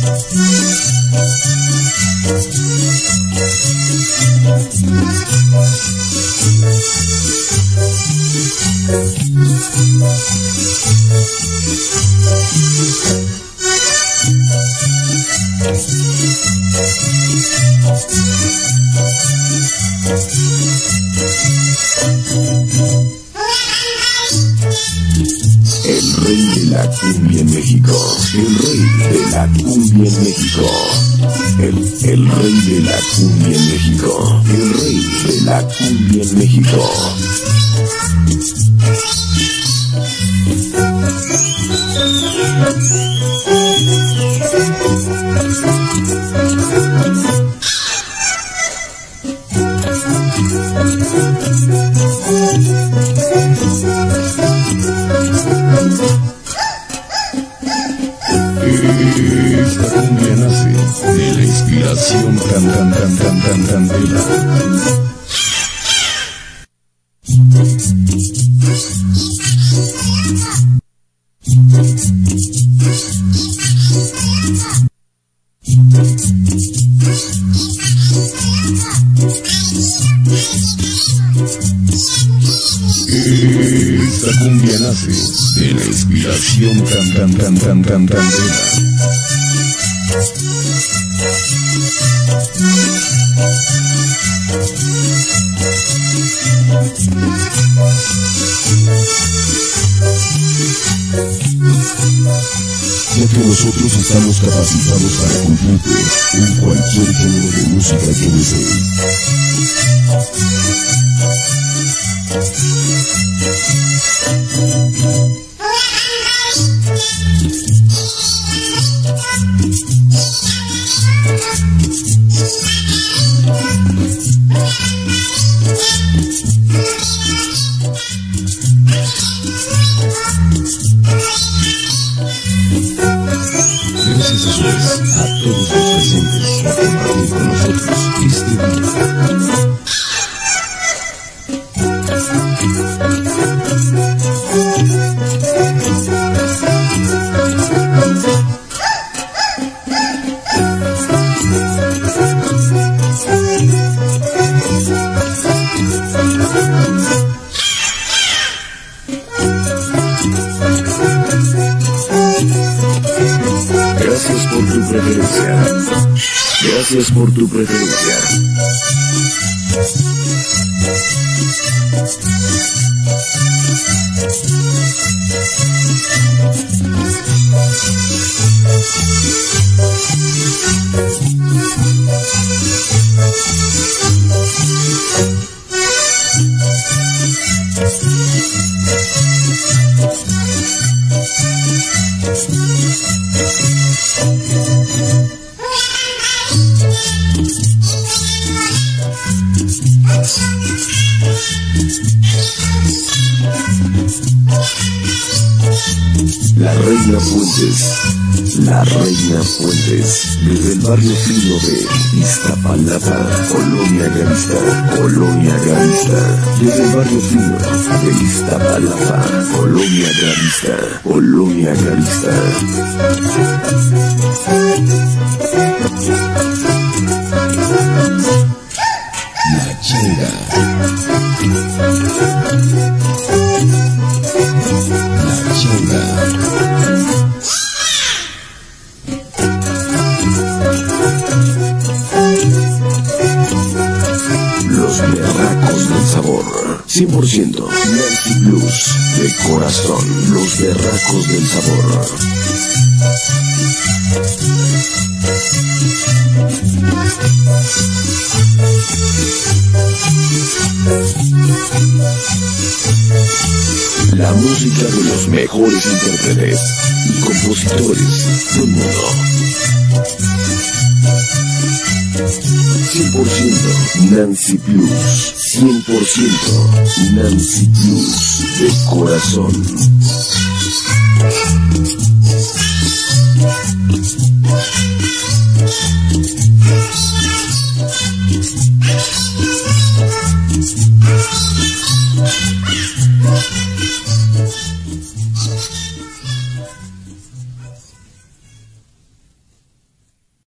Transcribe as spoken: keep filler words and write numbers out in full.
El rey de la cumbia en México, el rey de la cumbia en México, el, el rey de la cumbia en México, el rey de la cumbia en México. Esta cumbia nace de la inspiración tan tan tan tan tan candela. Esta cumbia nace de la inspiración tan tan tan tan tan candela. Ya que nosotros estamos capacitados para cumplirte en cualquier género de música que desees. Gracias a ustedes, a todos los presentes, por compartir con nosotros este día. Gracias por tu preferencia. Gracias por tu preferencia. La Reina Fuentes, la Reina Fuentes, desde el barrio fino de Iztapalapa, Colonia Garista, Colonia Garista, desde el barrio fino de Iztapalapa, Colonia Garista, Colonia Garista. La Changa. La Changa. Los berracos del sabor, cien por ciento Nancy Blues de corazón, los berracos del sabor. La música de los mejores intérpretes y compositores del mundo. cien por ciento Nancy Blues, cien por ciento Nancy Blues de corazón.